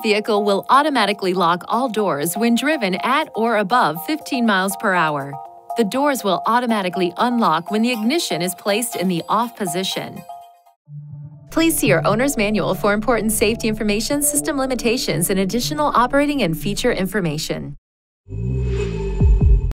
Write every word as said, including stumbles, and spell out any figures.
vehicle will automatically lock all doors when driven at or above fifteen miles per hour. The doors will automatically unlock when the ignition is placed in the off position. Please see your owner's manual for important safety information, system limitations, and additional operating and feature information.